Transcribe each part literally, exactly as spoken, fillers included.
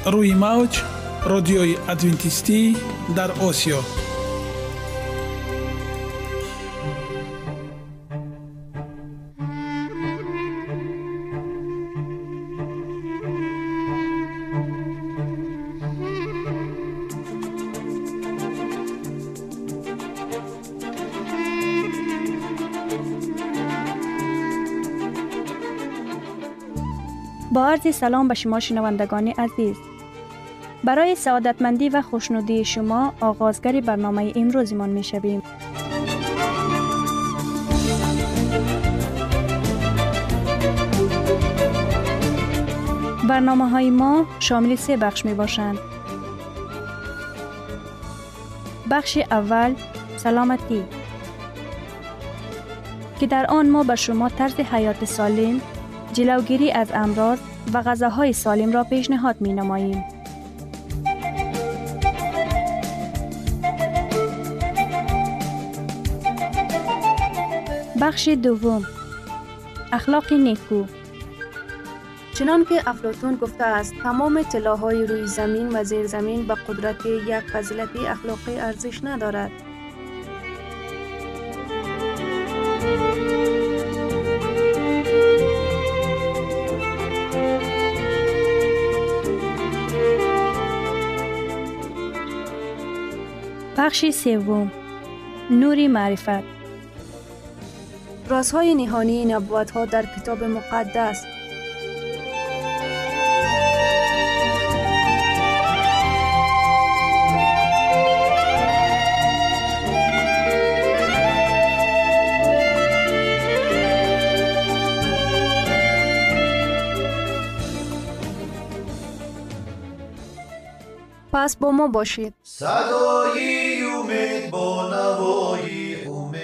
روی موج رادیوی ادوینتیستی در آسیا. با عرض سلام به شما شنوندگان عزیز. برای سعادتمندی و خوشنودی شما آغازگر برنامه امروزمان می شویم. برنامه های ما شامل سه بخش می باشند. بخش اول سلامتی که در آن ما به شما طرز حیات سالم، جلوگیری از امراض و غذاهای سالم را پیشنهاد می نماییم. بخش دوم اخلاق نیکو. چنان که افلاطون گفته است تمام طلاهای روی زمین و زیر زمین به قدرت یک فضیلت اخلاقی ارزش ندارد. بخش سوم نور معرفت. رازهای نهانی نبوت‌ها در کتاب مقدس. پس با ما باشید. صدای امید با نوای امید.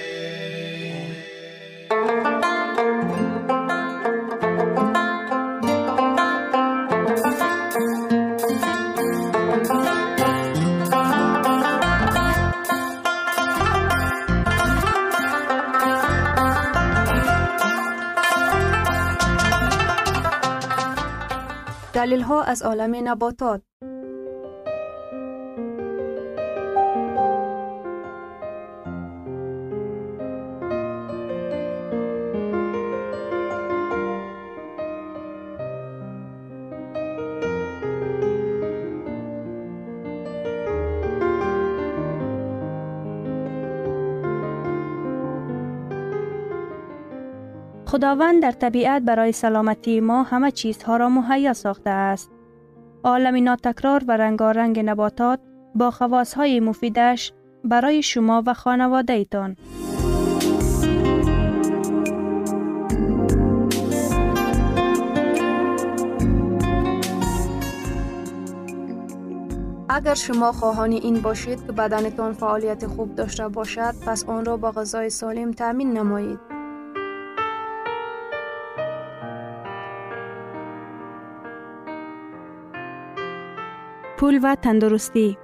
دلیل ها از عالم نباتات. خداوند در طبیعت برای سلامتی ما همه چیزها را مهیا ساخته است. عالم ناتکرار و رنگارنگ نباتات با خواصهای مفیدش برای شما و خانواده ایتان. اگر شما خواهان این باشید که بدنتان فعالیت خوب داشته باشد، پس آن را با غذای سالم تامین نمایید. پول و تندرستی.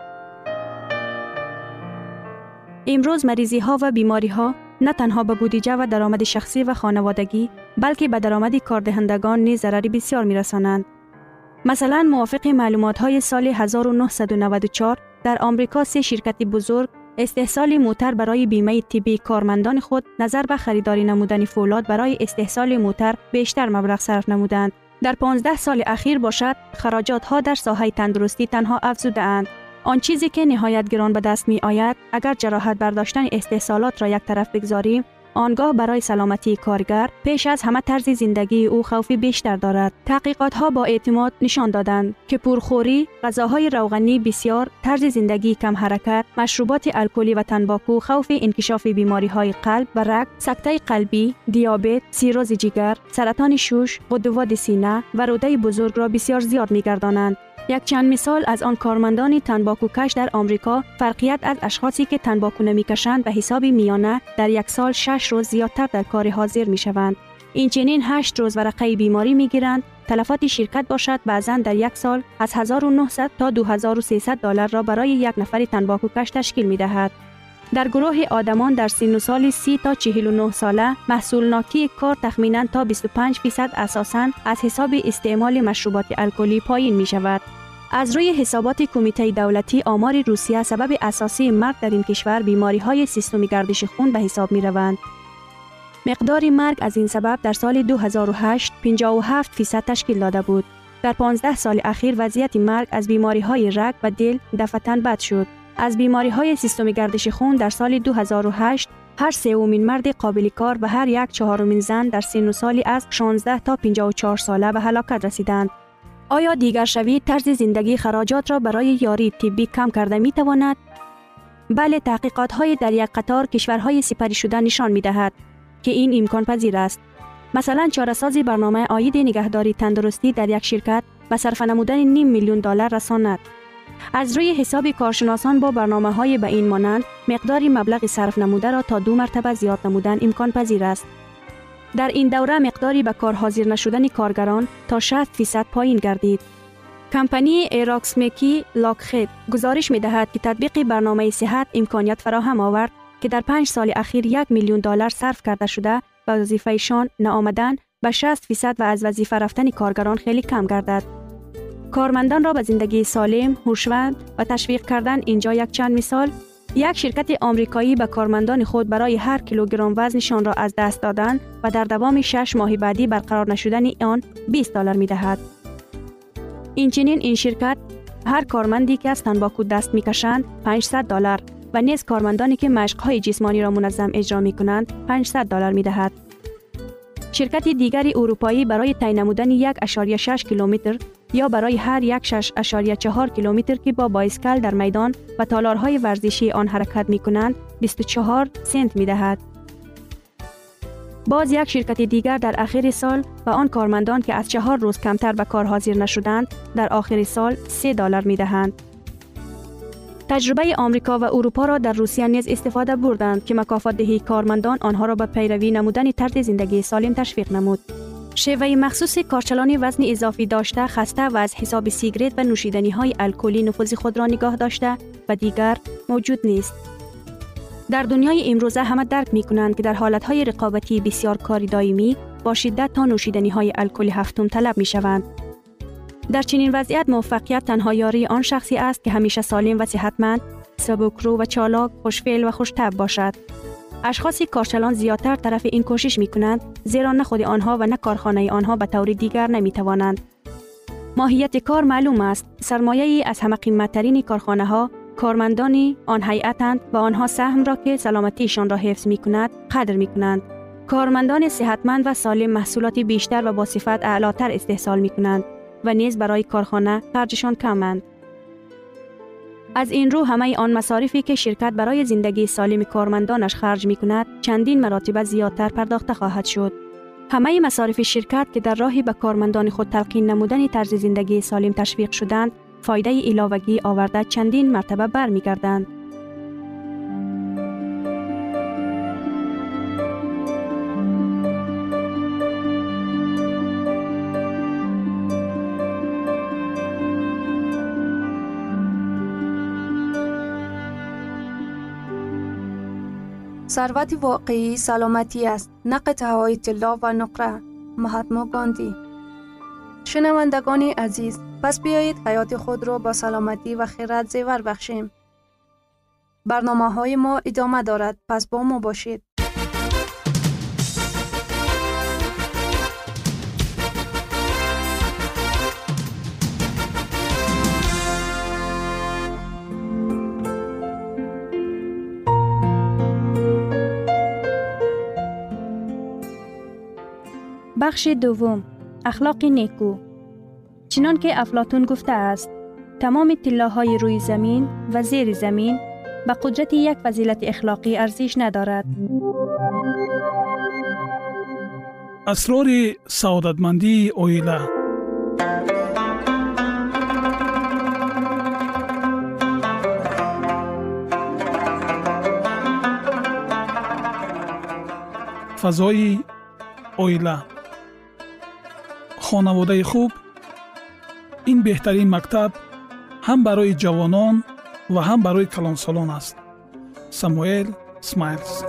امروز مریضی ها و بیماری ها نه تنها به بودجه و درآمد شخصی و خانوادگی بلکه به درآمد کاردهندگان نیز ضرری بسیار می‌رسانند. مثلا موافق معلومات های سال هزار و نهصد و نود و چهار در آمریکا سه شرکت بزرگ استحصال موتر برای بیمه طبی کارمندان خود نظر به خریداری نمودن فولاد برای استحصال موتر بیشتر مبلغ صرف نمودند. در پانزده سال اخیر باشد خراجات ها در ساحه تندرستی تنها افزوده اند. آن چیزی که نهایت گران به دست می آید اگر جراحت برداشتن استحصالات را یک طرف بگذاریم، آنگاه برای سلامتی کارگر پیش از همه طرز زندگی او خوفی بیشتر دارد. تحقیقات ها با اعتماد نشان دادند که پرخوری، غذاهای روغنی بسیار، طرز زندگی کم حرکت، مشروبات الکلی و تنباکو خوف انکشاف بیماری های قلب و رگ، سکته قلبی، دیابت، سیروز جگر، سرطان شش، غدود سینه و روده بزرگ را بسیار زیاد می گردانند. یک چند مثال از آن کارمندان تنباکو کش در آمریکا فرقیت از اشخاصی که تنباکو نمی‌کشند به حساب میانه در یک سال شش روز زیادتر در کار حاضر می‌شوند. این چنین هشت روز ورقه بیماری می‌گیرند. تلفات شرکت باشد بعضاً در یک سال از هزار و نهصد تا دو هزار و سیصد دلار را برای یک نفر تنباکو کش تشکیل می‌دهد. در گروه آدمان در سن و سال سی تا چهل و نه ساله محصولناکی کار تخمیناً تا بیست و پنج درصد اساساً از حساب استعمال مشروبات الکلی پایین می‌شود. از روی حسابات کمیته دولتی آمار روسیه سبب اساسی مرگ در این کشور بیماری های سیستم گردش خون به حساب می روند. مقدار مرگ از این سبب در سال دو هزار و هشت پنجاه و هفت فیصد تشکیل داده بود. در پانزده سال اخیر وضعیت مرگ از بیماری های رگ و دل دفعتاً بد شد. از بیماری های سیستم گردش خون در سال دو هزار و هشت هر سومین مرد قابل کار و هر یک چهارمین زن در سن و سالی از شانزده تا پنجاه و چهار ساله به هلاکت رسیدند. آیا دیگر شوی طرز زندگی خراجات را برای یاری طبی کم کرده می تواند؟ بله، تحقیقات های در یک قطار کشورهای سپری شده نشان می دهد که این امکان پذیر است. مثلا چاره‌سازی برنامه عاید نگهداری تندرستی در یک شرکت به صرف نمودن نیم میلیون دلار رساند. از روی حساب کارشناسان با برنامه های به این مانند مقدار مبلغ صرف نموده را تا دو مرتبه زیاد نمودن امکان پذیر است. در این دوره مقداری به کار حاضر نشدن کارگران تا شصت فیصد پایین گردید. کمپانی ایراکسمکی لاکخید گزارش می دهد که تطبیق برنامه صحت امکانیت فراهم آورد که در پنج سال اخیر یک میلیون دلار صرف کرده شده به وظیفه‌شان نآمدن به شصت فیصد و از وظیفه رفتن کارگران خیلی کم گردد. کارمندان را به زندگی سالم، هوشمند و تشویق کردن اینجا یک چند مثال: یک شرکت آمریکایی به کارمندان خود برای هر کیلوگرم وزنشان را از دست دادن و در دوام شش ماه بعدی برقرار نشدن آن بیست دلار می دهد. اینچنین این شرکت هر کارمندی که از تنباکو دست می کشند پانصد دلار و نیز کارمندانی که مشق‌های جسمانی را منظم اجرا می کنند پانصد دلار می دهد. شرکت دیگری اروپایی برای تعیین نمودن یک ممیز شش کیلومتر یا برای هر یک شش ممیز چهار کیلومتر که با بایسکل در میدان و تالارهای ورزشی آن حرکت می کنند بیست و چهار سنت می دهد. باز یک شرکت دیگر در آخر سال و آن کارمندان که از چهار روز کمتر به کار حاضر نشدند در آخر سال سه دلار می دهند. تجربه آمریکا و اروپا را در روسیه نیز استفاده بردند که مکافات دهی کارمندان آنها را به پیروی نمودن طرز زندگی سالم تشویق نمود. شیوه مخصوص کارچلان وزن اضافی داشته، خسته و از حساب سیگرت و نوشیدنی های الکلی نفوذ خود را نگاه داشته و دیگر موجود نیست. در دنیای امروزه همه درک می کنند که در حالت های رقابتی بسیار کاری دائمی با شدت تا نوشیدنی های الکلی هفتم طلب می شوند. در چنین وضعیت موفقیت تنها یاری آن شخصی است که همیشه سالم و صحتمند، سبکرو و چالاک، خوشفعل و خوش‌طبع باشد. اشخاص کارچلان زیادتر طرف این کوشش می کنند، زیرا نه خود آنها و نه کارخانه آنها به طور دیگر نمی توانند. ماهیت کار معلوم است. سرمایه‌ای از همه قیمت‌ترین کارخانه ها کارمندانی آن هیئتند و آنها سهم را که سلامتیشان را حفظ می کند قدر می کنند. کارمندان صحتمند و سالم محصولات بیشتر و با صفت اعلاتر استحصال می کنند و نیز برای کارخانه خرجشان کمند. از این رو همه آن مصارفی که شرکت برای زندگی سالم کارمندانش خرج می کند چندین مراتب زیادتر پرداخته خواهد شد. همه مصارف شرکت که در راهی به کارمندان خود تلقین نمودن طرز زندگی سالم تشویق شدند، فایده علاوه‌ای آورده چندین مرتبه برمی گردند. ثروت واقعی سلامتی است، نه قطعه‌های طلا و نقره. مهاتما گاندی. شنوندگان عزیز، پس بیایید حیات خود را با سلامتی و خیرات زیور بخشیم. برنامه های ما ادامه دارد، پس با ما باشید. بخش دوم، اخلاق نیکو. چنان که افلاطون گفته است، تمام طلاهای روی زمین و زیر زمین به قدرت یک فضیلت اخلاقی ارزش ندارد. اسرار سعادتمندی عائله. فضای عائله. خانواده خوب این بهترین مکتب هم برای جوانان و هم برای کلانسالان است. ساموئل اسمایلز.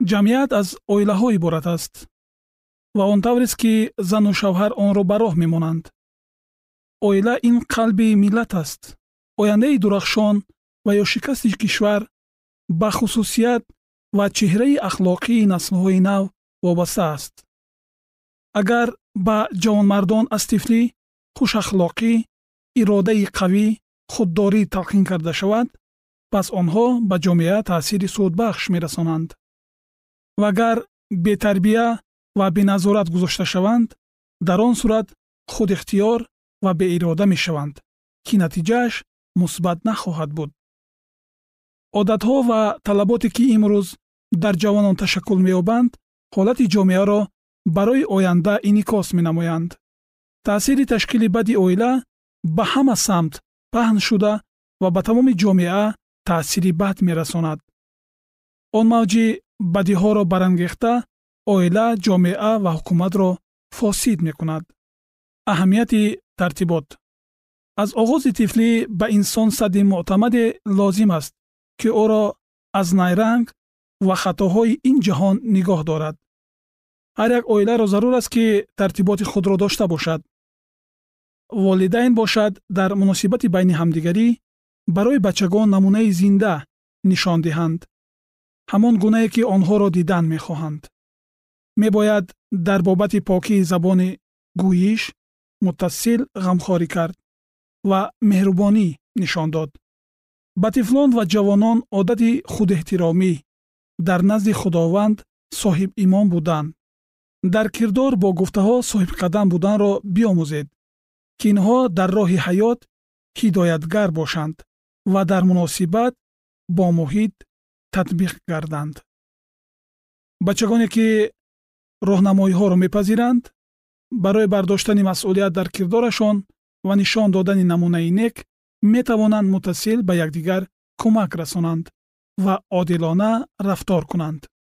ҷамъият аз оилаҳо иборат аст ва он таврест ки зану шавҳар онро ба роҳ мемонанд. оила ин қалби миллат аст. ояндаи дурахшон ва ё шикасти кишвар ба хусусият ва чеҳраи ахлоқии наслҳои нав вобаста аст. агар ба ҷавонмардон аз тифлӣ хушахлоқӣ, иродаи қавӣ, худдорӣ талқин карда шавад, пас онҳо ба ҷомеа таъсири судбахш мерасонанд. ва агар бетарбия ва беназорат гузошта шаванд, дар он сурат худихтиёр ва беирода мешаванд, ки натиҷааш мусбат нахоҳад буд. одатҳо ва талаботе ки имрӯз дар ҷавонон ташаккул меёбанд, ҳолати ҷомеаро барои оянда инъикос менамоянд. таъсири ташкили бади оила ба ҳама самт паҳн шуда ва ба тамоми ҷомеа таъсири бад мерасонад. он мавҷи бадиҳоро барангехта, оила, ҷомеа ва ҳукуматро фосид мекунад. аҳамияти тартибот. аз оғози тифлӣ ба инсон садди муътамаде лозим аст, ки ӯро аз найранг ва хатоҳои ин ҷаҳон нигоҳ дорад. ҳар як оиларо зарур аст ки тартиботи худро дошта бошад. волидайн бошад дар муносибати байни ҳамдигарӣ барои бачагон намунаи зинда нишон диҳанд, ҳамон гунае ки онҳоро дидан мехоҳанд. мебояд дар бобати покии забони гӯиш муттасил ғамхорӣ кард ва меҳрубонӣ нишон дод. ба тифлон ва ҷавонон одати худэҳтиромӣ, дар назди худованд соҳибимон будан, дар кирдор бо гуфтаҳо соҳибқадам буданро биомӯзед, ки инҳо дар роҳи ҳаёт ҳидоятгар бошанд ва дар муносибат бо муҳит татбиқ гарданд. бачагоне ки роҳнамоиҳоро мепазиранд, барои бардоштани масъулият дар кирдорашон ва нишон додани намунаи нек метавонанд муттасил ба якдигар кӯмак расонанд ва одилона рафтор кунанд.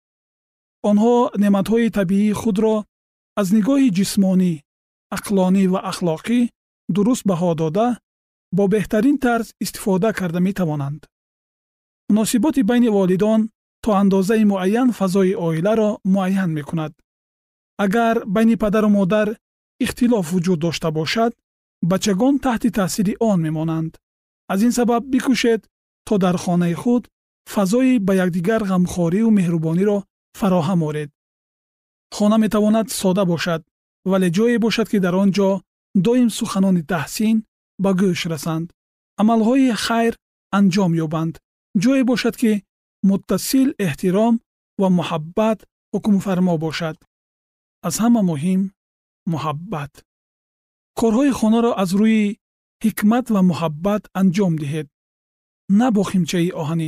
онҳо неъматҳои табиии худро аз нигоҳи ҷисмонӣ, ақлонӣ ва ахлоқӣ дуруст баҳо дода, бо беҳтарин тарз истифода карда метавонанд. муносиботи байни волидон то андозаи муайян фазои оиларо муайян мекунад. агар байни падару модар ихтилоф вуҷуд дошта бошад, бачагон таҳти таъсири он мемонанд. аз ин сабаб бикӯшед то дар хонаи худ фазои ба якдигар ғамхорию меҳрубониро фароҳам оред. хона метавонад сода бошад, вале ҷое бошад ки дар он ҷо доим суханони таҳсин ба гӯш расанд, амалҳои хайр анҷом ёбанд. ҷое бошад ки муттасил эҳтиром ва муҳаббат ҳукмфармо бошад. аз ҳама муҳим муҳаббат. корҳои хонаро аз рӯи ҳикмат ва муҳаббат анҷом диҳед, на бо химчаи оҳанин.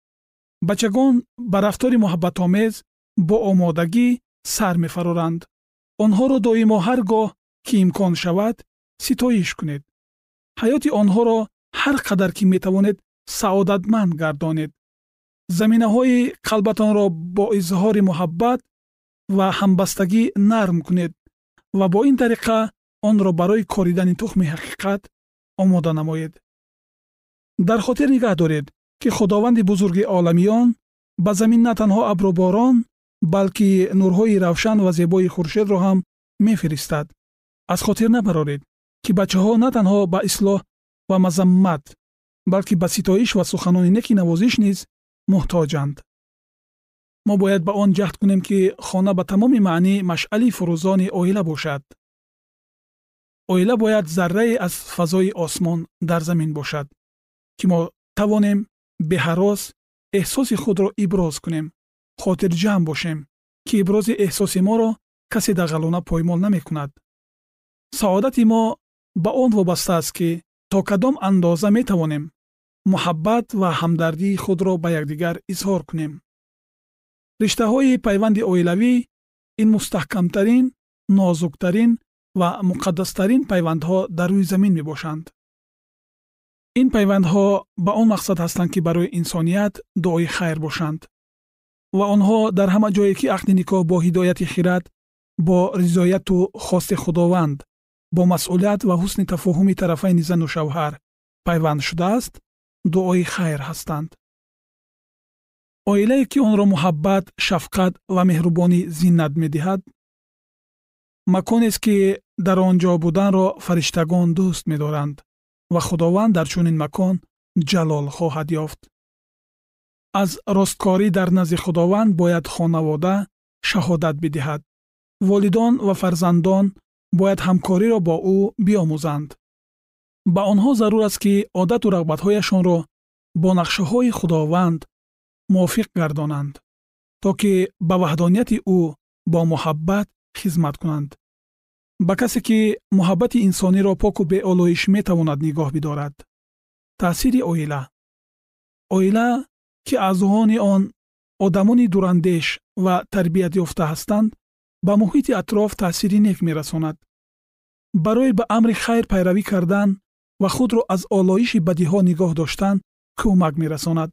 бачагон ба рафтори муҳаббатомез бо омодагӣ сар мефароранд. онҳоро доимо ҳар гоҳ ки имкон шавад ситоиш кунед. ҳаёти онҳоро ҳар қадар ки метавонед саодатманд гардонед. заминаҳои қалбатонро бо изҳори муҳаббат ва ҳамбастагӣ нарм кунед ва бо ин тариқа онро барои коридани тухми ҳақиқат омода намоед. дар хотир нигаҳ доред ки худованди бузурги оламиён ба замин на танҳо абруборон, балки нурҳои равшан ва зебои хуршедро ҳам мефиристад. аз хотир набароред ки бачаҳо на танҳо ба ислоҳ ва мазаммат, балки ба ситоиш ва суханони неки навозиш низ муҳтоҷанд. мо бояд ба он ҷаҳд кунем ки хона ба тамоми маънӣ машъали фурӯзони оила бошад. оила бояд заррае аз фазои осмон дар замин бошад, ки мо тавонем беҳарос эҳсоси худро иброз кунем, хотирҷамъ бошем, ки ибрози эҳсоси моро касе дағалона поймол намекунад. саодати мо ба он вобаста аст ки то кадом андоза метавонем муҳаббат ва ҳамдардии худро ба якдигар изҳор кунем. риштаҳои пайванди оилавӣ ин мустаҳкамтарин, нозуктарин ва муқаддастарин пайвандҳо дар рӯи замин мебошанд. ин пайвандҳо ба он мақсад ҳастанд ки барои инсоният дуои хайр бошанд ва онҳо дар ҳама ҷое ки ақди никоҳ бо ҳидояти хират, бо ризояту хости худованд, бо масъулият ва ҳусни тафоҳуми тарафайни зану шавҳар пайванд шудааст, дуои хайр ҳастанд. оилае ки онро муҳаббат, шафқат ва меҳрубонӣ зиннат медиҳад, маконест ки дар он ҷо буданро фариштагон дӯст медоранд ва худованд дар чунин макон ҷалол хоҳад ёфт. аз росткорӣ дар назди худованд бояд хонавода шаҳодат бидиҳад. волидон ва фарзандон бояд ҳамкориро бо ӯ биомӯзанд. ба онҳо зарур аст ки одату рағбатҳояшонро бо нақшаҳои худованд мувофиқ гардонанд, то ки ба ваҳдонияти ӯ бо муҳаббат хизмат кунанд. ба касе ки муҳаббати инсониро поку беолоиш метавонад нигоҳ бидорад. таъсири оила. оила ки аъзоёни он одамони дурандеш ва тарбият ёфта ҳастанд, ба муҳити атроф таъсири нек мерасонад. барои ба амри хайр пайравӣ кардан ва худро аз олоиши бадиҳо нигоҳ доштан кӯмак мерасонад.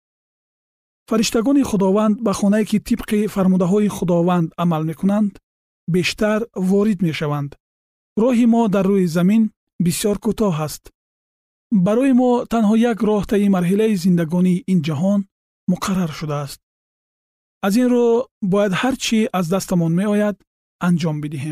фариштагони худованд ба хонае ки тибқи фармудаҳои худованд амал мекунанд, бештар ворид мешаванд. роҳи мо дар рӯи замин бисёр кӯтоҳ аст. барои мо танҳо як роҳ таи марҳилаи зиндагонии ин ҷаҳон муқаррар шудааст. аз ин рӯ бояд ҳар чӣ аз дастамон меояд анҷом бидиҳем.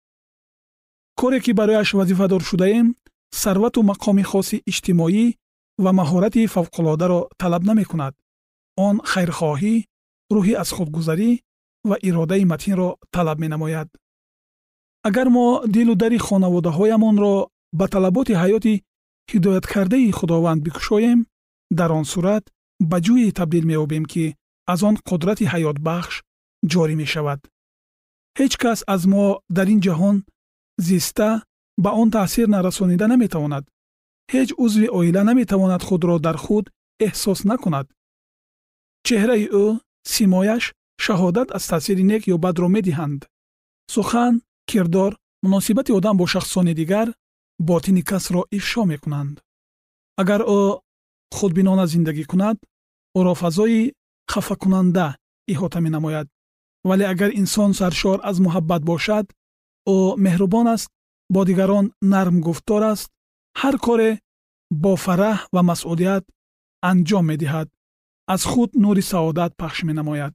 коре ки барояш вазифадор шудаем, сарвату мақоми хоси иҷтимоӣ ва маҳорати фавқулодаро талаб намекунад. он хайрхоҳӣ, рӯҳи аз худгузарӣ ва иродаи матинро талаб менамояд. агар мо дилу дари хонаводаҳоямонро ба талаботи ҳаёти ҳидояткардаи худованд бикушоем, дар он сурат ба ҷӯе табдил меёбем ки аз он қудрати ҳаётбахш ҷорӣ мешавад. ҳеҷ кас аз мо дар ин ҷаҳон зиста ба он таъсир нарасонида наметавонад. ҳеҷ узви оила наметавонад худро дар худ эҳсос накунад. чеҳраи ӯ, симояш шаҳодат аз таъсири нек ё бадро медиҳанд. сухан, кирдор, муносибати одам бо шахсони дигар ботини касро ифшо мекунанд. агар ӯ худбинона зиндагӣ кунад, ӯро фазои хафакунанда иҳота менамояд. вале агар инсон саршор аз муҳаббат бошад, ӯ меҳрубон аст, бо дигарон нарм гуфтор аст, ҳар коре бо фараҳ ва масъулият анҷом медиҳад, аз худ нури саодат пахш менамояд.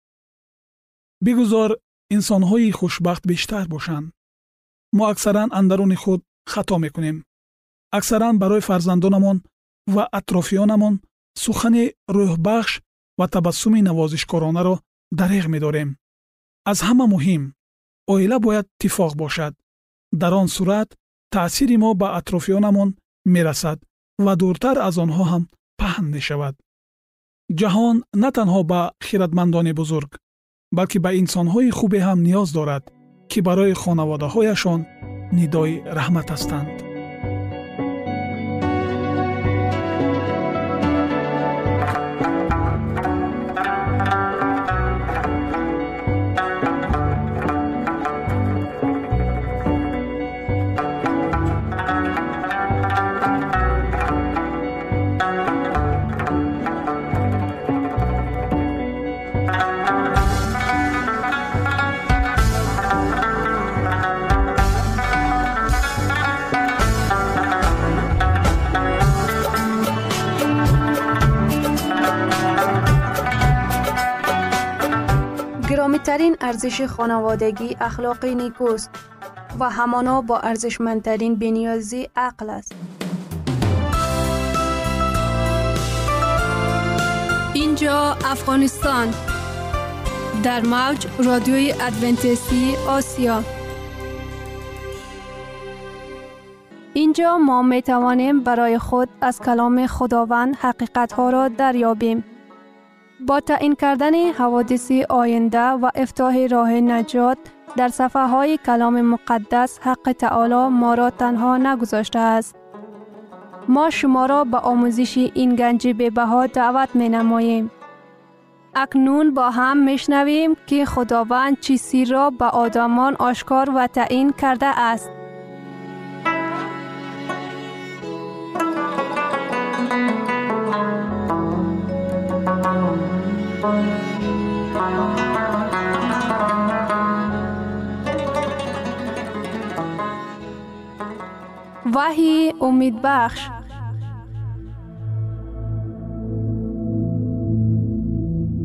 бигузор инсонҳои хушбахт бештар бошанд. мо аксаран андаруни худ хато мекунем. аксаран барои фарзандонамон ва атрофиёнамон сухани рӯҳбахш ва табассуми навозишкоронаро дареғ медорем. аз ҳама муҳим, оила бояд тифоқ бошад. дар он сурат таъсири мо ба атрофиёнамон мерасад ва дуртар аз онҳо ҳам паҳн мешавад. ҷаҳон на танҳо ба хиратмандони бузург, балки ба инсонҳои хубе ҳам ниёз дорад, ки барои хонаводаҳояшон нидои раҳмат ҳастанд. گرامی‌ترین ارزش خانوادگی اخلاق نیکوست و همانا با ارزشمندترین بی‌نیازی عقل است. اینجا افغانستان در موج رادیوی ادونتیستی آسیا. اینجا ما می توانیم برای خود از کلام خداوند حقیقت‌ها را دریابیم. با تعیین کردن حوادث آینده و افتتاح راه نجات در صفحه‌های کلام مقدس، حق تعالی ما را تنها نگذاشته است. ما شما را به آموزش این گنج بی‌بها دعوت می‌نماییم. اکنون با هم می‌شنویم که خداوند چیزی را به آدمان آشکار و تعیین کرده است. وحی امید بخش.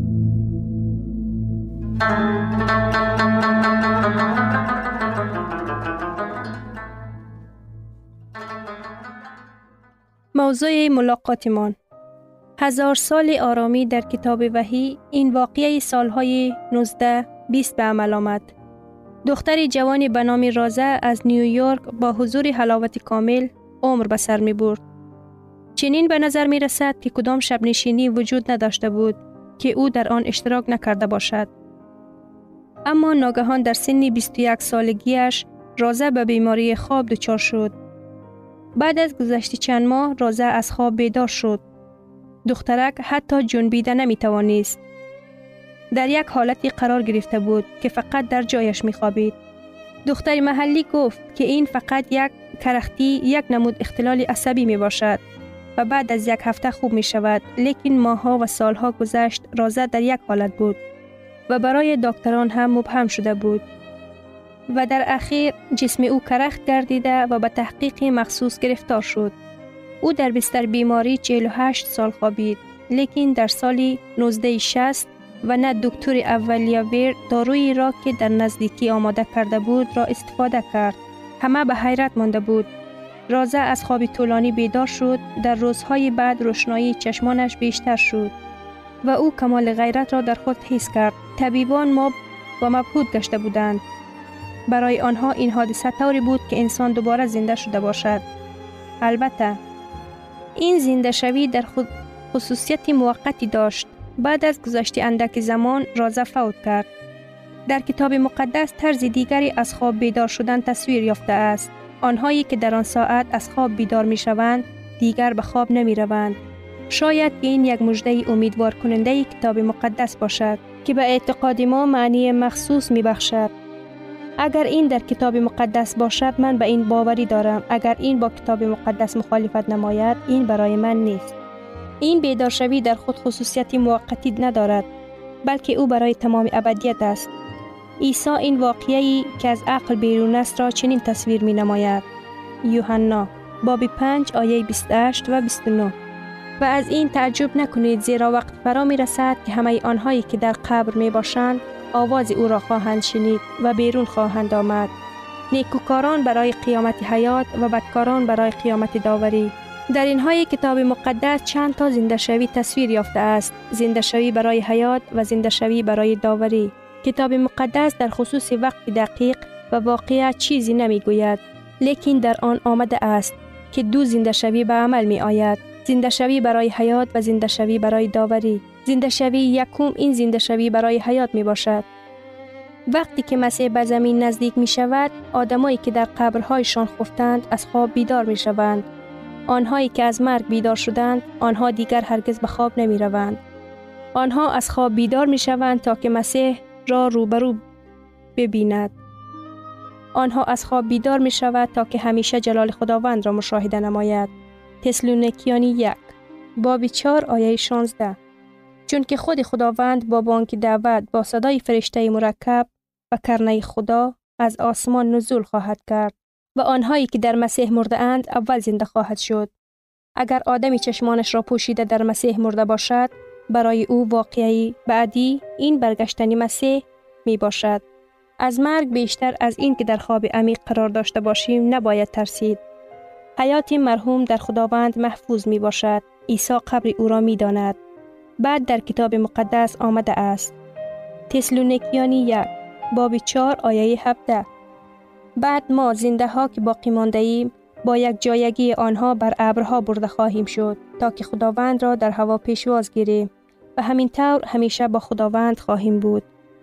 موضوع ملاقاتمان. هزار سال آرامی در کتاب وحی، این واقعه سالهای نوزده بیست به عمل آمد. دختری جوانی به نام رازه از نیویورک با حضور حلاوت کامل عمر به سر می برد. چنین به نظر می رسد که کدام شب نشینی وجود نداشته بود که او در آن اشتراک نکرده باشد. اما ناگهان در سن بیست و یک سالگیش رازه به بیماری خواب دچار شد. بعد از گذشت چند ماه رازه از خواب بیدار شد. دخترک حتی جنبیده نمی توانست. در یک حالتی قرار گرفته بود که فقط در جایش می خوابید. دختر محلی گفت که این فقط یک کرختی، یک نمود اختلال عصبی می باشد و بعد از یک هفته خوب می شود. لیکن ماه‌ها و سالها گذشت، رازه در یک حالت بود و برای دکتران هم مبهم شده بود و در اخیر جسم او کرخت گردیده و به تحقیق مخصوص گرفتار شد. او در بستر بیماری چهل و هشت سال خوابید، لیکن در سال نوزده شصت و نه دکتر اولیاویر دارویی را که در نزدیکی آماده کرده بود را استفاده کرد. همه به حیرت مانده بود. رازه از خواب طولانی بیدار شد. در روزهای بعد روشنایی چشمانش بیشتر شد و او کمال غیرت را در خود حس کرد. طبیبان مب و مبهوت گشته بودند. برای آنها این حادثه طوری بود که انسان دوباره زنده شده باشد. البته این زنده شوی در خود خصوصیت موقتی داشت. بعد از گذشت اندک زمان رازه فوت کرد. در کتاب مقدس طرز دیگری از خواب بیدار شدن تصویر یافته است. آنهایی که در آن ساعت از خواب بیدار می شوند دیگر به خواب نمی روند. شاید که این یک مژده امیدوار کننده کتاب مقدس باشد که به اعتقاد ما معنی مخصوص می بخشد. اگر این در کتاب مقدس باشد من به این باوری دارم. اگر این با کتاب مقدس مخالفت نماید این برای من نیست. این بیدارشوی در خود خصوصیتی موقتی ندارد، بلکه او برای تمام ابدیت است. عیسی این واقعی که از عقل بیرون است را چنین تصویر می نماید. یوحنا باب پنج آیه بیست و هشت و بیست و نه. و از این تعجب نکنید، زیرا وقت فرا می رسد که همه آنهایی که در قبر می باشند آواز او را خواهند شنید و بیرون خواهند آمد. نیکوکاران برای قیامت حیات و بدکاران برای قیامت داوری. در اینهای کتاب مقدس چند تا زنده شوی تصویر یافته است. زنده شوی برای حیات و زنده شوی برای داوری. کتاب مقدس در خصوص وقت دقیق و واقعیت چیزی نمی گوید، لیکن در آن آمده است که دو زنده شوی به عمل می آید. زنده شوی برای حیات و زنده شوی برای داوری. زنده شوی یکم این زنده شوی برای حیات می باشد. وقتی که مسیح به زمین نزدیک می شود، آدمایی که در قبرهایشان خفتند از خواب بیدار می شوند. آنهایی که از مرگ بیدار شدند، آنها دیگر هرگز به خواب نمی روند. آنها از خواب بیدار می شوند تا که مسیح را روبرو ببیند. آنها از خواب بیدار می شود تا که همیشه جلال خداوند را مشاهده نماید. تسالونیکیانی یک باب چهار آیه شانزده. چون که خود خداوند با بانگ دعوت با صدای فرشته مرکب و کرنه خدا از آسمان نزول خواهد کرد و آنهایی که در مسیح مرده اند اول زنده خواهد شد. اگر آدمی چشمانش را پوشیده در مسیح مرده باشد، برای او واقعی بعدی این برگشتن مسیح می باشد. از مرگ بیشتر از این که در خواب عمیق قرار داشته باشیم نباید ترسید. حیات مرحوم در خداوند محفوظ می باشد. عیسی قبر او را می داند. بعد در کتاب مقدس آمده است. تسالونیکیانی یک باب چهار آیه هفده. بعد ما زنده ها که باقی مانده ایم با یک جایگی آنها بر ابرها برده خواهیم شد تا که خداوند را در هوا پیشواز گیریم و همین طور همیشه با خداوند خواهیم بود.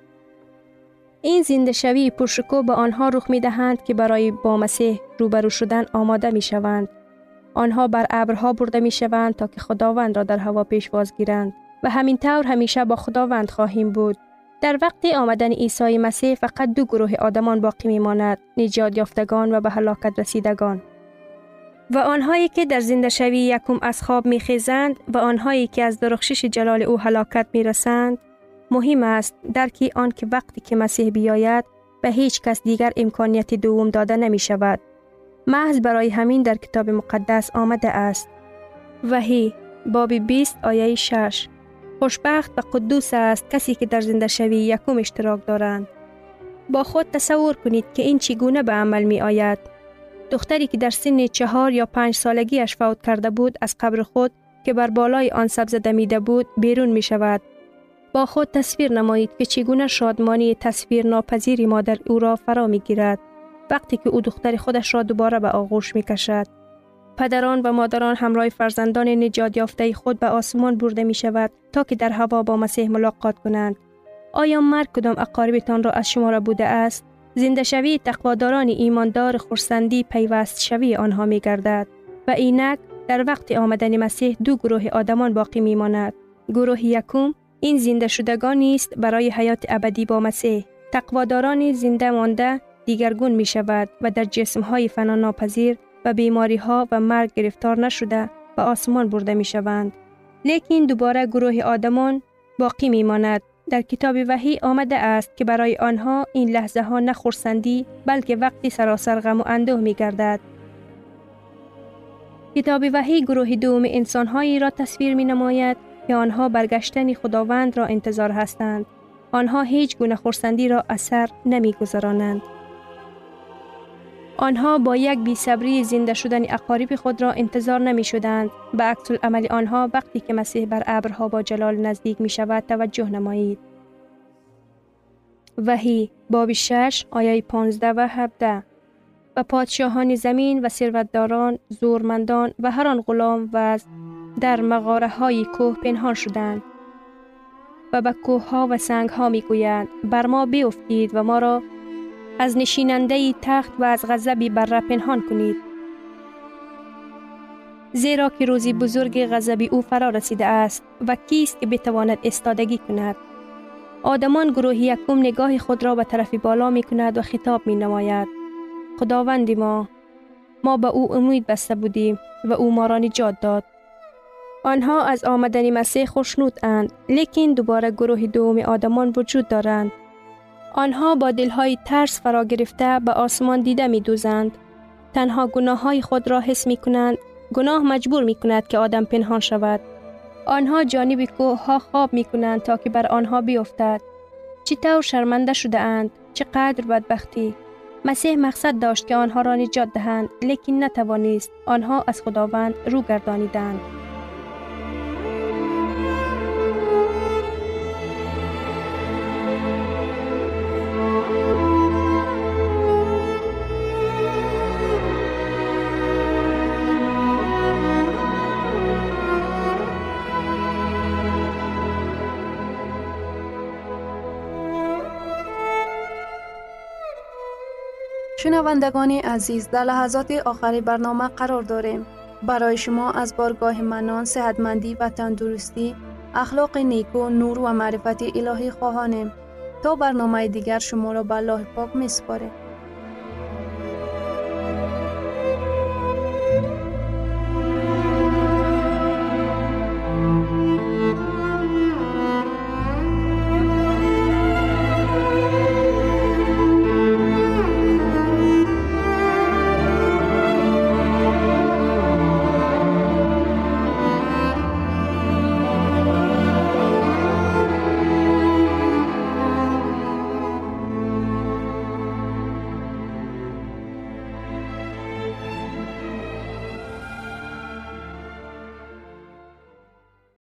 این زنده شوی پرشکوه به آنها رخ می دهند که برای با مسیح روبرو شدن آماده می شوند. آنها بر ابرها برده می شوند تا که خداوند را در هوا پیشواز گیرند و همین طور همیشه با خداوند خواهیم بود. در وقت آمدن عیسی مسیح فقط دو گروه آدمان باقی می ماند، نجات یافتگان و به هلاکت رسیدگان. و آنهایی که در زنده شوی یکم از خواب می خیزند و آنهایی که از درخشش جلال او هلاکت می رسند. مهم است درکی آن که وقتی که مسیح بیاید به هیچ کس دیگر امکانیت دوم داده نمی شود. محض برای همین در کتاب مقدس آمده است. وحی باب بیست آیه شش. خوشبخت و قدوس است کسی که در زنده شوی یکم اشتراک دارند. با خود تصور کنید که این چگونه به عمل می آید. دختری که در سن چهار یا پنج سالگیش فوت کرده بود از قبر خود که بر بالای آن سبزه دمیده بود بیرون می شود. با خود تصویر نمایید که چگونه شادمانی تصویر ناپذیری مادر او را فرا می گیرد وقتی که او دختر خودش را دوباره به آغوش می کشد. پدران و مادران همراه فرزندان نجات یافته خود به آسمان برده می شود تا که در هوا با مسیح ملاقات کنند. آیا مرگ کدام اقاربتان را از شما را بوده است؟ زنده شوی تقواداران ایماندار خرسندی پیوست شوی آنها می گردد و اینک در وقت آمدن مسیح دو گروه آدمان باقی می ماند. گروه یکم این زنده شدگانی است برای حیات ابدی با مسیح. تقواداران زنده مانده دیگرگون می شود و در جسمهای فنا ناپذیر و بیماری ها و مرگ گرفتار نشده و آسمان برده می شوند. لیکن دوباره گروه آدمان باقی می ماند. در کتاب وحی آمده است که برای آنها این لحظه ها نه خرسندی بلکه وقتی سراسر غم و اندوه می گردد. کتاب وحی گروه دوم انسانهایی را تصویر می نماید که آنها برگشتن خداوند را انتظار هستند. آنها هیچ گونه خرسندی را اثر نمی گذرانند. آنها با یک بی‌صبری زنده شدن اقارب خود را انتظار نمی شدند. به عکس العمل آنها وقتی که مسیح بر ابرها با جلال نزدیک می شود توجه نمایید. وحی باب شش آیه پانزده و هفده. و پادشاهان زمین و ثروتداران، زورمندان و هر آن غلام و در مغاره های کوه پنهان شدند و به کوه ها و سنگ ها می گویند بر ما بیفتید و ما را از نشیننده تخت و از غضب بره پنهان کنید. زیرا که روزی بزرگ غضب او فرا رسیده است و کیست که بتواند استادگی کند. آدمان گروه یکم نگاه خود را به طرف بالا می کند و خطاب می نماید. خداوند ما ما به او امید بسته بودیم و او ما را نجات داد. آنها از آمدن مسیح خوشنود اند، لیکن دوباره گروه دوم آدمان وجود دارند. آنها با دلهای ترس فرا گرفته به آسمان دیده می دوزند. تنها گناه های خود را حس می کنند. گناه مجبور می کند که آدم پنهان شود. آنها جانب کوه ها خواب می کنند تا که بر آنها بیفتد. چطور شرمنده شده اند، چقدر بدبختی. مسیح مقصد داشت که آنها را نجات دهند، لیکن نتوانست. آنها از خداوند رو گردانیدند. شنوندگان عزیز، در لحظات آخری برنامه قرار داریم. برای شما از بارگاه منان، صحتمندی و تندرستی، اخلاق نیکو، نور و معرفت الهی خواهانیم. تا برنامه دیگر شما را به الله پاک می‌سپاریم.